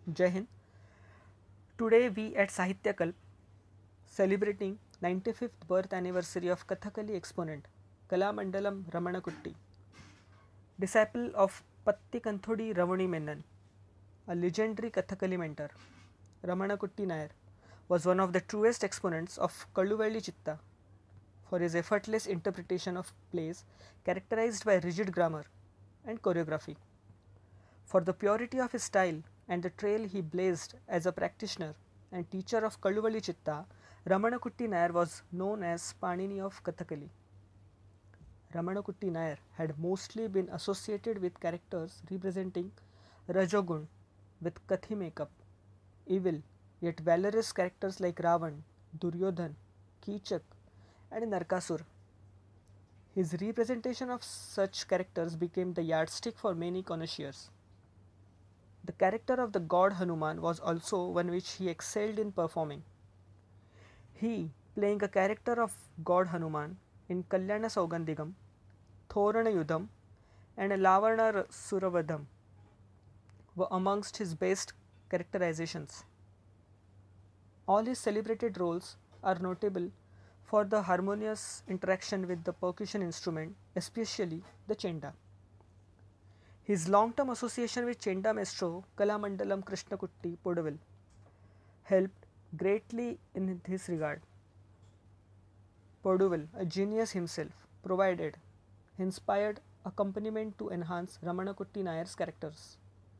Jai Hind. Today we at Sahityakalp celebrating 95th birth anniversary of Kathakali exponent Kalamandalam Ramanakutty, disciple of Patti Kanthodi Ravani Menon, a legendary Kathakali mentor. Ramanakutty Nair was one of the truest exponents of Kalluvalli Chitta for his effortless interpretation of plays characterized by rigid grammar and choreography. For the purity of his style and the trail he blazed as a practitioner and teacher of Kalluvalli Chitta, Ramanakutty Nair was known as Panini of Kathakali. Ramanakutty Nair had mostly been associated with characters representing Rajogun with Kathi makeup, evil yet valorous characters like Ravan, Duryodhan, Kichak, and Narkasur. His representation of such characters became the yardstick for many connoisseurs. The character of the god Hanuman was also one which he excelled in performing. He, playing a character of god Hanuman in Kalyana Saugandigam, Thorana Yudham, and Lavana Suravadham, were amongst his best characterizations. All his celebrated roles are notable for the harmonious interaction with the percussion instrument, especially the chenda. His long-term association with chenda maestro Kalamandalam Krishnakutty Podavil helped greatly in this regard. Poduvil, a genius himself, provided inspired accompaniment to enhance Ramanakutty Nayar's characters.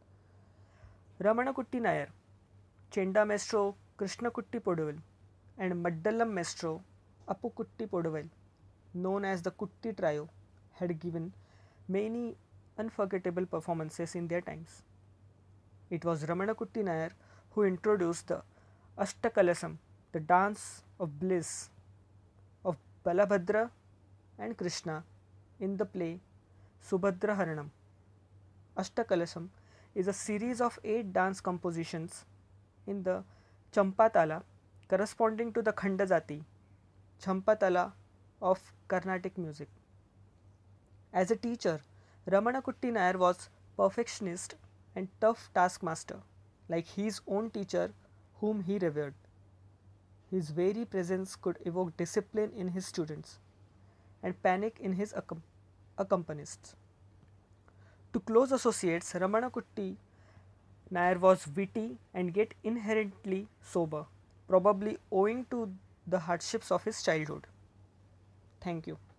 Ramanakutty Nayar, chenda maestro Krishnakutty Poduvil, and Maddalam maestro Appukutty Poduvil, known as the Kutty Trio, had given many unforgettable performances in their times. It was Ramanakutty Nayar who introduced the Ashtakalasam, the dance of bliss of Balabhadra and Krishna in the play Subhadra Haranam. Ashtakalasam is a series of 8 dance compositions in the Champatala corresponding to the Khandajati, Champatala of Carnatic music. As a teacher, Ramanakutty Nayar was perfectionist and tough taskmaster, like his own teacher whom he revered. His very presence could evoke discipline in his students and panic in his accompanists. To close associates, Ramanakutty Nayar was witty and yet inherently sober, probably owing to the hardships of his childhood. Thank you.